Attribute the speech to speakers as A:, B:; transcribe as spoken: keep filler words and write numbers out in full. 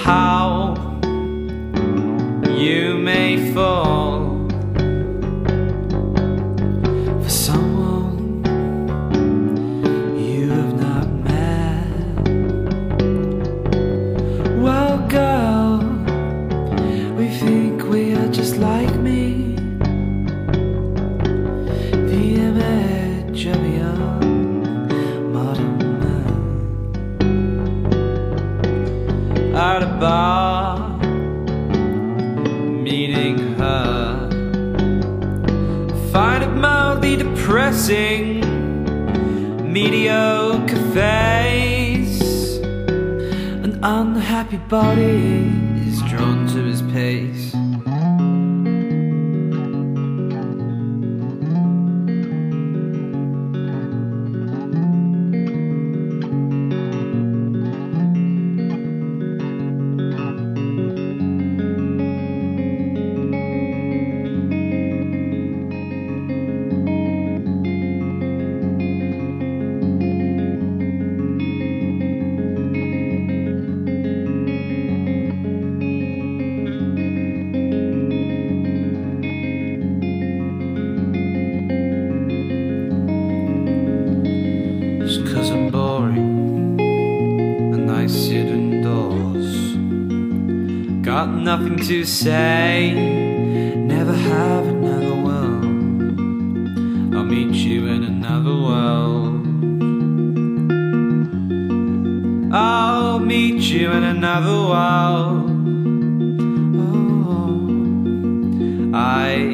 A: how you may fall for someone you have not met. Well, girl, we think we are just like me, the image of a young modern man at a bar, meeting her. Find it mildly depressing, mediocre face, an unhappy body is drawn to his pace. Just 'cause I'm boring and I sit indoors, got nothing to say, never have and never will. I'll meet you in another world. I'll meet you in another world. Oh, I